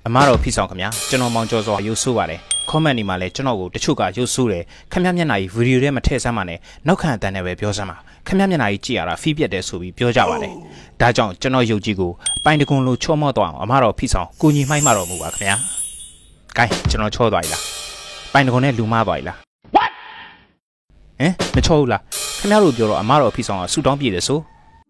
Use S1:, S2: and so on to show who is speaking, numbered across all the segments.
S1: အမားတော်ဖိဆောင်ခင်ဗျာကျွန်တော်မောင်ကျော်စွာရုပ်ဆိုးပါတယ် comment ဒီမှာလဲကျွန်တော်ကိုတချို့ကရုပ်ဆိုးတယ်ခင်ဗျာမျက်နှာကြီးဗီဒီယိုထဲမှာထည့်စမ်းပါနဲ့နောက်ခံအတန်းနဲ့ပဲပြောစမ်းပါခင်ဗျာမျက်နှာကြီးကြည့်ရတာဖီးပြက်တယ်ဆိုပြီးပြောကြပါတယ်ဒါကြောင့်ကျွန်တော်ရုပ်ကြီးကိုပိုင်တကွန်လိုချောမော့သွားအောင်အမားတော်ဖိဆောင်ကိုကြီးမှိုက်မှတော်မူပါခင်ဗျာဂိုင်းကျွန်တော်ချောသွားပြီလားပိုင်တကွန်နဲ့လူမသွားပြီလား what မချောဘူးလားခင်ဗျားတို့ပြောတော့အမားတော်ဖိဆောင်ကဆူတောင်းပြည့်တယ်ဆို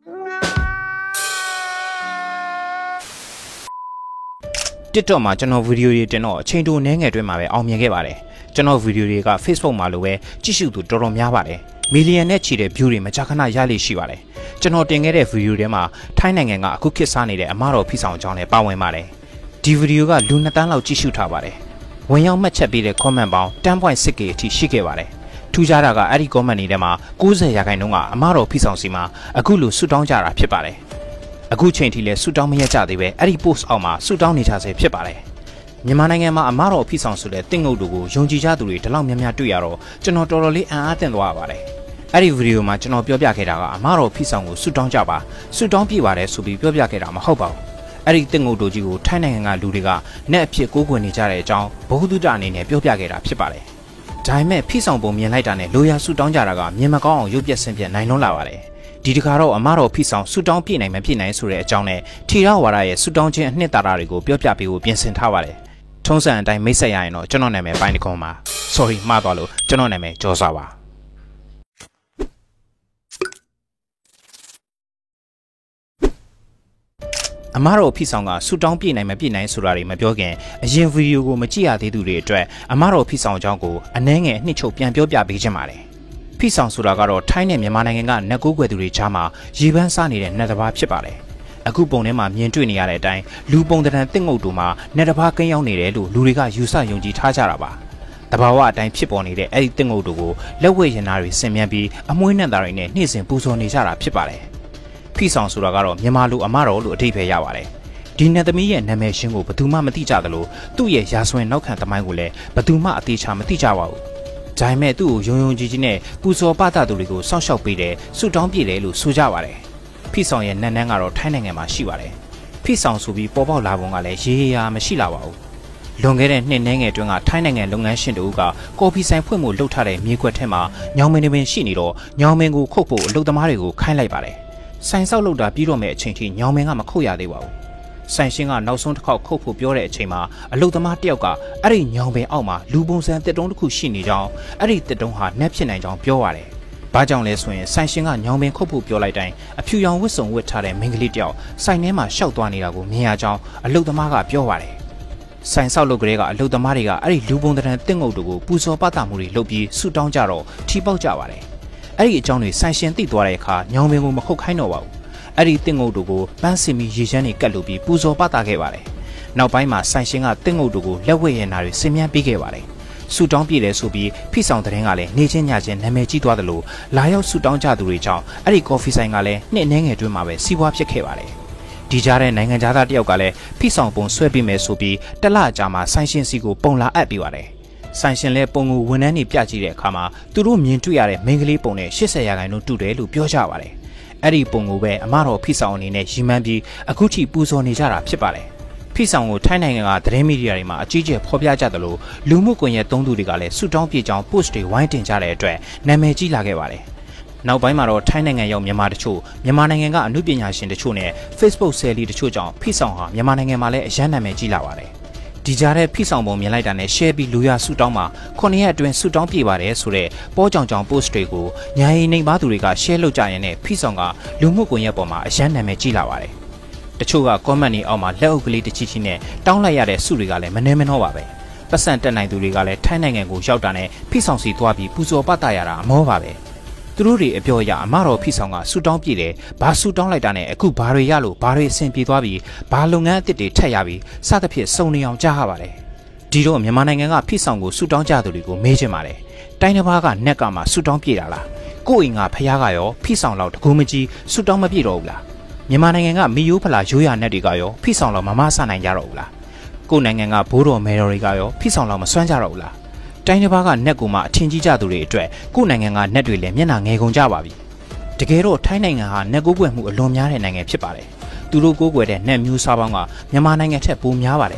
S1: TikTok မှာကျွန်တော်ဗီဒီယိုတွေတင်တော့အချိန်တိုနည်းငယ်တွင်းမှာပဲအောင်မြင်ခဲ့ပါတယ်ကျွန်တော်ဗီဒီယိုတွေက Facebook မှာလိုပဲကြည့်ရှုသူတော်တော်များပါတယ်မီလီယံနဲ့ချီတဲ့ view တွေမကြာခဏရလေရှိပါတယ်ကျွန်တော်တင်ခဲ့တဲ့ဗီဒီယိုထဲမှာထိုင်းနိုင်ငံကအခုခေတ်စားနေတဲ့အမားတော်ဖိဆောင်အကြောင်းလည်းပါဝင်ပါတယ်ဒီဗီဒီယိုကလူ2 သန်းလောက်ကြည့်ရှုထားပါတယ်ဝင်ရောက်မှတ်ချက်ပေးတဲ့ comment ပေါင်း 10.6k အထိရှိခဲ့ပါတယ်ထူးခြားတာကအဲ့ဒီ comment တွေထဲမှာ 90% ကအမားတော်ဖိဆောင်စီမှာအခုလိုဆွတောင်းကြတာဖြစ်ပါတယ်အခုချိန်ထိလဲဆူတောင်းမရကြသေးပဲအဲ့ဒီ post အောက်မှာဆူတောင်းနေကြဆဲဖြစ်ပါတယ်မြန်မာနိုင်ငံမှာအမားတော်ဖိဆောင်ဆိုတဲ့တင့်ငုတ်တို့ကိုယုံကြည်ကြသူတွေဒီလောက်များများတွေ့ရတော့ကျွန်တော်တော်တော်လေးအံ့အားသင့်သွားပါတယ်အဲ့ဒီဗီဒီယိုမှာကျွန်တော်ပြောပြခဲ့တာကအမားတော်ဖိဆောင်ကိုဆူတောင်းကြပါဆူတောင်းပြပါတယ်ဆိုပြီးပြောပြခဲ့တာမဟုတ်ပါဘူးအဲ့ဒီတင့်ငုတ်တို့ကြီးကိုထိုင်းနိုင်ငံကလူတွေကနဲ့အဖြစ်ကိုးကွယ်နေကြတဲ့အကြောင်းဘုဟုတုတအနေနဲ့ပြောပြခဲ့တာဖြစ်ပါတယ်ဒါပေမဲ့ဖိဆောင်ပုံမြင်လိုက်တာနဲ့လိုရာဆူတောင်းကြတာကမြင်မကောင်းအောင်ရုပ်ပြက်ဆင်းပြက်နိုင်လွန်းလာပါတယ်ဒီတခါတော့အမားတော်ဖိဆောင်ဆူတောင်းပြည့်နိုင်မပြည့်နိုင်ဆိုတဲ့အကြောင်းနဲ့ထီရဝါဒရဲ့ဆူတောင်းခြင်းအနှစ်သာရတွေကိုပြောပြပေးဖို့ပြင်ဆင်ထားပါတယ်ထုံးစံအတိုင်းမိတ်ဆက်ရရင်တော့ကျွန်တော်နာမည်ပိုင်းတခွန်ပါ sorry မှားသွားလို့ကျွန်တော်နာမည်ကျော်စွာပါအမားတော်ဖိဆောင်ကဆူတောင်းပြည့်နိုင်မပြည့်နိုင်ဆိုတာတွေမပြောခင်အရင်ဗီဒီယိုကိုမကြည့်ရသေးသူတွေအတွက်အမားတော်ဖိဆောင်အကြောင်းကိုအနည်းငယ်နှစ်ချုပ်ပြန်ပြောပြပေးခြင်းပါတယ်ဖိဆောင်ဆိုတာကတော့ထိုင်းနဲ့မြန်မာနိုင်ငံကနတ်ကိုးကွယ်သူတွေကြားမှာရေပန်းစားနေတဲ့နတ်တစ်ပါးဖြစ်ပါတယ်အခုပုံထဲမှာမြင်တွေ့နေရတဲ့အတိုင်းလူပုံတံတန်တစ်ငုတ်တို့မှာနတ်တစ်ပါးကိန်းရောက်နေတယ်လို့လူတွေကယူဆယုံကြည်ထားကြတာပါတဘာဝအတိုင်းဖြစ်ပေါ်နေတဲ့အဲ့ဒီတစ်ငုတ်တို့ကိုလက်ဝဲရင်သားတွေဆင်မြန်းပြီးအမွှေးနဲ့သားတွေနဲ့နှိမ့်စင်ပူဇော်နေကြတာဖြစ်ပါတယ်ဖိဆောင်ဆိုတာကတော့မြန်မာလူအမတော်လို့အဓိပ္ပာယ်ရပါတယ်ဒီနတ်သမီးရဲ့နာမည်ရှင်းကိုဘယ်သူမှမသိကြသလိုသူ့ရဲ့ရာဇဝင်နောက်ခံသမိုင်းကိုလည်းဘယ်သူမှအသေးချာမသိကြပါဘူးဒါပေမဲ့သူ့ကိုယုံယုံကြည်ကြည်နဲ့ပူဇော်ပသသူတွေကိုစောင့်ရှောက်ပေးတယ်ဆုတောင်းပြတယ်လို့ဆိုကြပါတယ်ဖိဆောင်ရဲ့နန်းနန်းကတော့ထိုင်းနိုင်ငံမှာရှိပါတယ်ဖိဆောင်ဆိုပြီးပေါ်ပေါက်လာပုံကလည်းရေရာမရှိလာပါဘူးလွန်ခဲ့တဲ့နှစ်နှဲငယ်တွင်းကထိုင်းနိုင်ငံလုပ်ငန်းရှင်တို့ကကော်ဖီဆိုင်ဖွင့်ဖို့လှုပ်ထားတဲ့မြေခွက်ထဲမှာညောင်မင်းတွေပင်ရှိနေတော့ညောင်မင်းကိုခုတ်ဖို့အလုပ်သမားတွေကိုခိုင်းလိုက်ပါတယ်ဆိုင်ဆောက်လုပ်တာပြီးတော့မဲ့အချိန်ထိညောင်မင်းကမခုတ်ရသေးပါဘူးဆိုင်ရှင်ကနောက်ဆုံးတစ်ခေါက်ခုတ်ဖို့ပြောတဲ့အချိန်မှာအလုသမားတယောက်ကအဲ့ဒီညောင်ပင်အောက်မှာလူပုံစံတစ်တုံးတစ်ခုရှိနေကြောင်းအဲ့ဒီတစ်တုံးဟာနတ်ဖြစ်နိုင်ကြောင်းပြောရတယ်။ဘာကြောင့်လဲဆိုရင်ဆိုင်ရှင်ကညောင်ပင်ခုတ်ဖို့ပြောလိုက်တိုင်းအဖြူရောင်ဝတ်စုံဝတ်ထားတဲ့မိန်းကလေးတယောက်ဆိုင်ထဲမှာရှောက်သွားနေတာကိုမြင်ရကြောင်းအလုသမားကပြောပါတယ်။ဆိုင်ဆောက်လုပ်ကလေးကအလုသမားတွေကအဲ့ဒီလူပုံတံတစ်ငုတ်တို့ကိုပူဇော်ပသမှုတွေလုပ်ပြီးဆုတောင်းကြတော့ထီပေါက်ကြပါတယ်။အဲ့ဒီအကြောင်းတွေဆိုင်ရှင်သိသွားတဲ့အခါညောင်ပင်ကိုမခုတ်ခိုင်းတော့ပါဘူး။အဲ့ဒီတစ်ငုတ်တို့ကိုပန်းစင်ပြီးရေချမ်းတွေကတ်လို့ပြီးပူဇော်ပသခဲ့ပါတယ်။နောက်ပိုင်းမှာဆိုင်ရှင်ကတစ်ငုတ်တို့ကိုလက်ဝဲရနာတွေဆင်မြန်းပေးခဲ့ပါတယ်။ဆူတောင်းပြည့်တယ်ဆိုပြီးဖိဆောင်တဲ့ရင်ကလည်းနေချင်းညချင်းနာမည်ကြီးသွားတယ်လို့လာရောက်ဆူတောင်းကြသူတွေကြောင့်အဲ့ဒီကော်ဖီဆိုင်ကလည်းနှစ်နှဲငယ်တွင်းမှာပဲစီးပွားဖြစ်ခဲ့ပါတယ်။ဒီကြားတဲ့နိုင်ငံသားတယောက်ကလည်းဖိဆောင်ပုံဆွဲပေးမယ်ဆိုပြီးတလကြာမှာဆိုင်ရှင်စီကိုပုံလာအပ်ပေးပါတယ်။ဆိုင်ရှင်လည်းပုံကိုဝန်ထမ်းတွေပြကြည့်တဲ့အခါမှာသူတို့မြင်တွေ့ရတဲ့မိန်းကလေးပုံနဲ့80%တူတယ်လို့ပြောကြပါတယ်။အဲ့ဒီပုံကိုပဲအမတော်ဖိဆောင်အနေနဲ့ရီမှန်းပြီးအခုထိပူဇော်နေကြတာဖြစ်ပါတယ်။ဖိဆောင်ကိုထိုင်းနိုင်ငံကသတင်းမီဒီယာတွေမှာအကြီးကျယ်ဖော်ပြကြသလိုလူမှုကွန်ရက်သုံးသူတွေကလည်းဆုတောင်းပြေကြောင်း post တွေဝိုင်းတင်ကြတဲ့အတွက်နာမည်ကြီးလာခဲ့ပါတယ်။နောက်ပိုင်းမှာတော့ထိုင်းနိုင်ငံရောက်မြန်မာတချို့မြန်မာနိုင်ငံကအမှုပညာရှင်တချို့နဲ့ Facebook ဆယ်လီတချို့ကြောင့်ဖိဆောင်ဟာမြန်မာနိုင်ငံမှာလည်းအရန်နာမည်ကြီးလာပါတယ်။ဒီကြားထဲဖိဆောင်ပုံမြင်လိုက်တာနဲ့ share ပြီးလူရဆုတောင်းမှာ9ရက်အတွင်းဆုတောင်းပြေပါတယ်ဆိုတဲ့ပေါ်ကြောင်ကြောင် post တွေကိုညာရီနေပါသူတွေက share လုပ်ကြရင်နဲ့ဖိဆောင်ကလူမှုကွန်ရက်ပေါ်မှာအရန်နာမည်ကြီးလာပါတယ်တချို့က comment တွေအောက်မှာလက်အုပ်ကလေးတစ်ချီချီနဲ့တောင်းလိုက်ရတဲ့စုတွေကလည်းမနှဲမနှောပါပဲပတ်စံတက်နိုင်သူတွေကလည်းထိုင်းနိုင်ငံကိုရောက်တာနဲ့ဖိဆောင်စီသွားပြီးပူဇော်ပတ်တာရတာအမောပါပဲသူတို့တွေအပြောအရအမတော်ဖိဆောင်ကဆူတောင်းပြည့်တယ်ဘာဆူတောင်းလိုက်တာနဲ့အခုဘာတွေရလို့ဘာတွေအဆင်ပြေသွားပြီးဘာလုပ်ငန်းအသစ်တွေထက်ရပြီးစသဖြင့်စုံနေအောင်ကြားရပါတယ်ဒီတော့မြန်မာနိုင်ငံကဖိဆောင်ကိုဆူတောင်းကြသူတွေကိုမေးချင်ပါတယ်တိုင်းတစ်ပါးကနက်ကမှဆူတောင်းပြည့်တာလားကိုယ့်အိမ်ကဖះကရောဖိဆောင်လောက်တကူမကြီးဆူတောင်းမပြည့်တော့ဘူးလားမြန်မာနိုင်ငံကမီယိုးဖလာရိုးရနက်တွေကရောဖိဆောင်လောက်မမဆနိုင်ကြတော့ဘူးလားကိုယ်နိုင်ငံကဘိုးတော်မဲတော်တွေကရောဖိဆောင်လောက်မစွမ်းကြတော့ဘူးလားတိုင်းတစ်ပါးကနက်ကူမှအထင်ကြီးကြသူတွေအတွက်ကိုယ်နိုင်ငံကနက်တွေလည်းမျက်နှာငယ်ကုန်ကြပါပြီတကယ်တော့ထိုင်းနိုင်ငံဟာနက်ကိုးကွယ်မှုအလွန်များတဲ့နိုင်ငံဖြစ်ပါတယ်သူတို့ကိုးကွယ်တဲ့နက်မျိုးစားပေါင်းကမြန်မာနိုင်ငံထက်ပိုများပါတယ်တ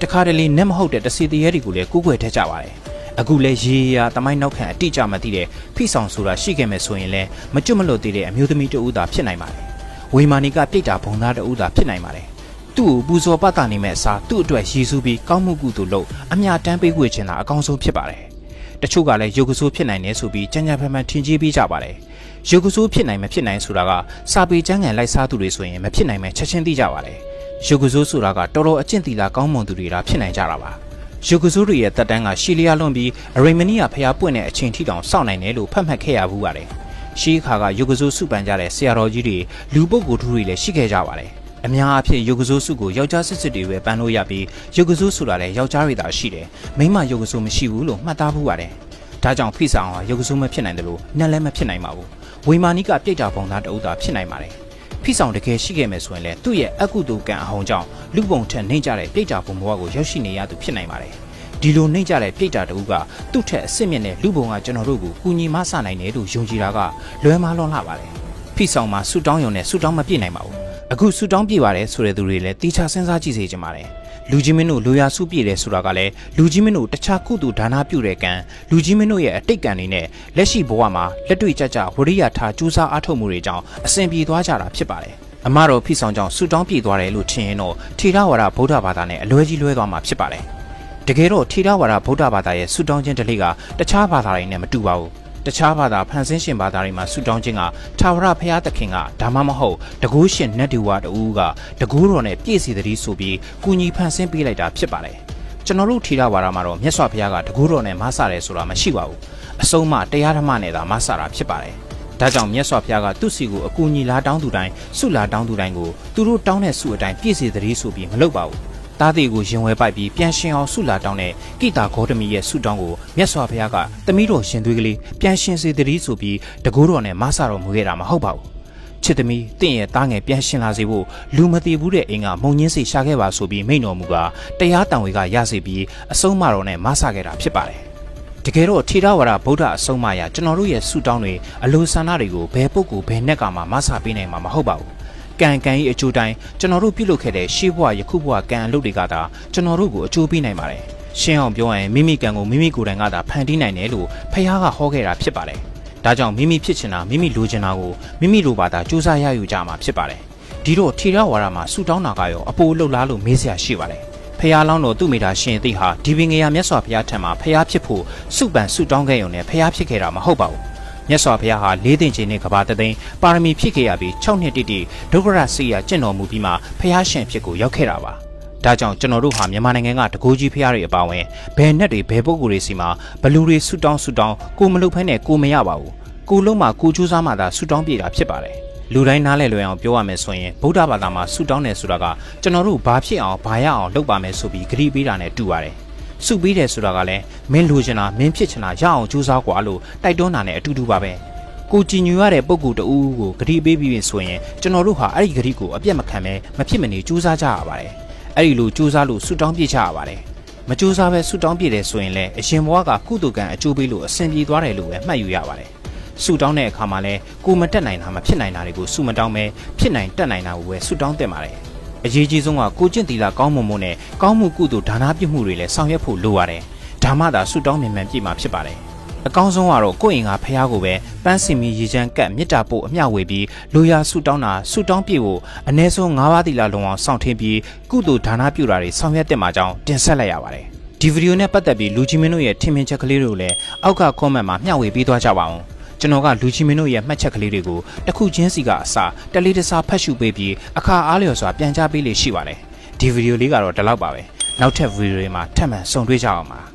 S1: တခါတလေနဲ့မဟုတ်တဲ့တစီတရေတွေကိုလည်းကူးကွယ်ထက်ကြပါတယ်အခုလဲရေရာတမိုင်းနောက်ခံအတိအကျမသိတဲ့ဖိဆောင်ဆိုတာရှိခဲ့မယ်ဆိုရင်လည်းမကျွတ်မလွတ်သေးတဲ့အမျိုးသမီးတဦးသာဖြစ်နိုင်ပါတယ်ဝေမာနီကပြိတ္တာဘုံသားတဦးသာဖြစ်နိုင်ပါတယ်သူ့ကိုပူဇော်ပတ်တာနေမဲ့အစားသူ့အတွက်ရည်စူးပြီးကောင်းမှုကုသိုလ်လုပ်အမြတမ်းပေးဝေခြင်းသာအကောင်းဆုံးဖြစ်ပါတယ်တချို့ကလည်းယုတ်ကဆိုးဖြစ်နိုင်တယ်ဆိုပြီးကြံ့ကြံ့ဖန်ဖန်ထင်ကြီးပေးကြပါတယ်ယုတ်ကဆိုးဖြစ်နိုင်မဖြစ်နိုင်ဆိုတာကစာပေကျမ်းဂန်လိုက်စားသူတွေဆိုရင်မဖြစ်နိုင်မဲ့ချက်ချင်းသိကြပါတယ်ယုတ်ကဆိုးဆိုတာကတော်တော်အကျင့်သီလကောင်းမွန်သူတွေဒါဖြစ်နိုင်ကြတာပါယုတ်ကဆိုးတွေရဲ့တက်တန်းကရှီလျာလွန်ပြီးအရိမနီယာဖျားပွင့်တဲ့အချိန်ထိတောင်စောင့်နိုင်တယ်လို့ဖတ်မှတ်ခဲ့ရဘူးပါတယ်ရှေးခါကယုတ်ကဆိုးစုပန်ကြတဲ့ဆရာတော်ကြီးတွေလူပုဂ္ဂိုလ်တွေလည်းရှိခဲ့ကြပါတယ်အများအားဖြင့်ယုတ်ကဆိုးစုကိုယောက်ျားစစ်စစ်တွေပဲပန်းလို့ရပြီးယုတ်ကဆိုးဆိုတာလည်းယောက်ျားတွေသာရှိတယ်မိန်းမယုတ်ကဆိုးမရှိဘူးလို့မှတ်သားဖို့ပါတယ်ဒါကြောင့်ဖိဆောင်ဟာယုတ်ကဆိုးမဖြစ်နိုင်တယ်လို့နတ်လည်းမဖြစ်နိုင်ပါဘူးဝေမာနီကပြိတ္တာဘုံသားတအုပ်သာဖြစ်နိုင်ပါတယ်ဖိဆောင်တကယ်ရှိခဲ့မယ်ဆိုရင်လည်းသူ့ရဲ့အကုသိုလ်ကံအဟောင်းကြောင့်လူပုံထက်နှိမ့်ကြတဲ့ပြိတ္တာဘုံဘဝကိုရောက်ရှိနေရသူဖြစ်နိုင်ပါတယ်ဒီလိုနှိမ့်ကြတဲ့ပြိတ္တာတအုပ်ကသူ့ထက်အစစ်မြင့်တဲ့လူပုံကကျွန်တော်တို့ကိုကူညီမဆနိုင်တယ်လို့ယုံကြည်တာကလွဲမှားလွန်လှပါတယ်ဖိဆောင်မှာဆူတောင်းရုံနဲ့ဆူတောင်းမပြည့်နိုင်ပါဘူးအခုဆူတောင်းပြပါတယ်ဆိုတဲ့သူတွေလည်းတေချာစဉ်းစားကြည့်စေချင်ပါတယ်လူကြီးမင်းတို့လိုရာစုပြည့်တယ်ဆိုတာကလည်းလူကြီးမင်းတို့တခြားကုသိုလ်ဒါနပြုတဲ့ကံလူကြီးမင်းတို့ရဲ့အတိတ်ကံတွေနဲ့လက်ရှိဘဝမှာလက်တွေ့ကြကြဝရိယထားကြိုးစားအားထုတ်မှုတွေကြောင့်အစဉ်ပြေသွားကြတာဖြစ်ပါတယ်အမတော်ဖိဆောင်ကြောင့်ဆူတောင်းပြေသွားတယ်လို့ထင်ရင်တော့ထေရဝါဒဗုဒ္ဓဘာသာနဲ့အလွဲကြီးလွဲသွားမှာဖြစ်ပါတယ်တကယ်တော့ထေရဝါဒဗုဒ္ဓဘာသာရဲ့ဆူတောင်းခြင်းဓလေ့ကတခြားဘာသာတွေနဲ့မတူပါဘူးတခြားဘာသာဖန်ဆင်းရှင်ဘာသာတွေမှာဆူတောင်းခြင်းကထာဝရဘုရားသခင်ကဒါမှမဟုတ်တကူးရှင်နတ်ဒီဝါတူကတကူးတော်နဲ့ပြည့်စည်သည်ဆိုပြီးကုညီဖန်ဆင်းပေးလိုက်တာဖြစ်ပါတယ်ကျွန်တော်တို့ထေရဝါဒမှာတော့မြတ်စွာဘုရားကတကူးတော်နဲ့မဆတယ်ဆိုတာမရှိပါဘူးအဆုံးမတရားဓမ္မနဲ့သာမဆတာဖြစ်ပါတယ်ဒါကြောင့်မြတ်စွာဘုရားကသူ့စီကိုအကူညီလာတောင်းသူတိုင်းဆုလာတောင်းသူတိုင်းကိုသူတို့တောင်းတဲ့ဆုအတိုင်းပြည့်စည်သည်ဆိုပြီးမလုပ်ပါဘူးသားသေးကိုရင်ဝဲပိုက်ပြီးပြန်ရှင်အောင်ဆုလာတောင်းတဲ့ကိတာဂေါတမီရဲ့ဆုတောင်းကိုမြတ်စွာဘုရားကသမီးတော်ရှင်သွေးကလေးပြန်ရှင်စေတည်းဆိုပြီးတကူးတော်နဲ့မဆတော်မူခဲ့တာမဟုတ်ပါဘူးချစ်သမီးတင့်ရဲ့သားငယ်ပြန်ရှင်လာစေဖို့လူမတည်ဘူးတဲ့အိမ်ကမုံညင်းစိတ်ရှာခဲ့ပါဆိုပြီးမိန့်တော်မူကတရားတန်ဝေကရစေပြီးအဆုံးမတော်နဲ့မဆခဲ့တာဖြစ်ပါတယ်တကယ်တော့ထေရဝါဒဗုဒ္ဓအဆုံးအမရကျွန်တော်တို့ရဲ့ဆုတောင်းတွေအလိုဆန္ဒတွေကိုဘယ်ပုဂ္ဂိုလ်ဘယ်နဲ့ကမှမဆပေးနိုင်မှာမဟုတ်ပါဘူးကံကံ၏အကျိုးတိုင်းကျွန်တော်တို့ပြုလုပ်ခဲ့တဲ့ရှေးဘဝယခုဘဝကံအလုပ်တွေကသာကျွန်တော်တို့ကိုအကျိုးပေးနိုင်ပါတယ်ရှင်းအောင်ပြောရင်မိမိကံကိုမိမိကိုယ်တိုင်ကသာဖန်တီးနိုင်တယ်လို့ဖခင်ကဟောခဲ့တာဖြစ်ပါတယ်ဒါကြောင့်မိမိဖြစ်ချင်တာမိမိလိုချင်တာကိုမိမိလိုပါတာစူးစမ်းရယူကြမှာဖြစ်ပါတယ်ဒီတော့ထေရဝါဒမှာဆုတောင်းတာကရောအပိုလှုပ်လားလို့မေးစရာရှိပါတယ်ဖခင်လောင်းတော်သူ့မိသားရှင်သိဟာဒီပင်ငရာမြတ်စွာဘုရားထံမှာဖခင်ဖြစ်ဖို့စုပန်ဆုတောင်းခဲ့ရုံနဲ့ဖခင်ဖြစ်ခဲ့တာမဟုတ်ပါဘူးမြတ်စွာဘုရားဟာ၄သိန်းချင်းနဲ့ကဘာတသိန်းပါရမီဖြည့်ခဲ့ရပြီး6နှစ်တိတိဒုက္ခရစီရကျင့်တော်မူပြီးမှဘုရားရှင်ဖြစ်ကိုရောက်ခဲ့တာပါဒါကြောင့်ကျွန်တော်တို့ဟာမြန်မာနိုင်ငံကတကူကြီးဖျားတွေအပါအဝင်ဘယ်နဲ့တွေဘယ်ပုဂ္ဂိုလ်တွေစီမှာဘလူတွေဆူတောင်းကိုမလုပ်ဖဲနဲ့ကိုမရပါဘူးကိုလုံးမှာကိုကျိုးစားမှသာဆူတောင်းပြေတာဖြစ်ပါတယ်လူတိုင်းနားလည်လွယ်အောင်ပြောရမယ်ဆိုရင်ဗုဒ္ဓဘာသာမှာဆူတောင်းတယ်ဆိုတာကကျွန်တော်တို့ဘာဖြစ်အောင်ဘာရအောင်လုပ်ပါမယ်ဆိုပြီးဂရုပေးတာနဲ့တူပါတယ်စုပြီးတယ်ဆိုတာကလည်းမင်းလိုချင်တာမင်းဖြစ်ချင်တာရအောင်ကြိုးစားကွာလို့တိုက်တွန်းတာနဲ့အတူတူပါပဲကိုကြည်ညိုရတဲ့ပုံကူတူကိုဂတိပေးပြီးဆိုရင်ကျွန်တော်တို့ဟာအဲ့ဒီဂတိကိုအပြတ်မခံပဲမဖြစ်မနေကြိုးစားကြရပါတယ်အဲ့ဒီလိုကြိုးစားလို့ဆူတောင်းပြကြရပါတယ်မကြိုးစားပဲဆူတောင်းပြတယ်ဆိုရင်လည်းအရှင်ဘဝကကုသိုလ်ကံအကျိုးပေးလို့အဆင်ပြေသွားတယ်လို့ပဲမှတ်ယူရပါတယ်ဆူတောင်းတဲ့အခါမှာလည်းကိုမတက်နိုင်တာမဖြစ်နိုင်တာတွေကိုဆူမတောင်းပဲဖြစ်နိုင်တက်နိုင်တာကိုပဲဆူတောင်းသင့်ပါတယ်အရေးကြီးဆုံးကကိုကျင့်သီလကောင်းမွန်မှုနဲ့ကောင်းမှုကုသိုလ်ဒါနပြုမှုတွေလည်းဆောင်ရွက်ဖို့လိုရတယ်ဒါမှသာဆူတောင်းမြန်မြန်ပြည့်မှာဖြစ်ပါတယ်အကောင်းဆုံးကတော့ကိုယ့်အိမ်ကဖះကိုပဲပန်းစင်မီရေချမ်းကပ်မြစ်တာပို့အမျှဝေပြီးလိုရာဆူတောင်းတာဆူတောင်းပြည့်ဖို့အ ਨੇ ဆုံး၅ပါးသီလလုံအောင်စောင့်ထင်းပြီးကုသိုလ်ဒါနပြုတာတွေဆောင်ရွက်သင့်မှာကြောင်းတင်ဆက်လိုက်ရပါတယ်ဒီဗီဒီယိုနဲ့ပတ်သက်ပြီးလူကြီးမင်းတို့ရဲ့ထင်မြင်ချက်ကလေးတွေကိုလည်းအောက်က comment မှာမျှဝေပေးသွားကြပါအောင်ကျွန်တော်ကလူကြီးမင်းတို့ရဲ့မှတ်ချက်ကလေးတွေကိုတစ်ခုချင်းစီကအစတလေးတစားဖတ်ရှုပေးပြီးအခါအားလျော်စွာပြန်ကြားပေးလေရှိပါတယ်ဒီဗီဒီယိုလေးကတော့ဒီလောက်ပါပဲနောက်ထပ်ဗီဒီယိုတွေမှာထပ်မံဆုံတွေ့ကြအောင်ပါ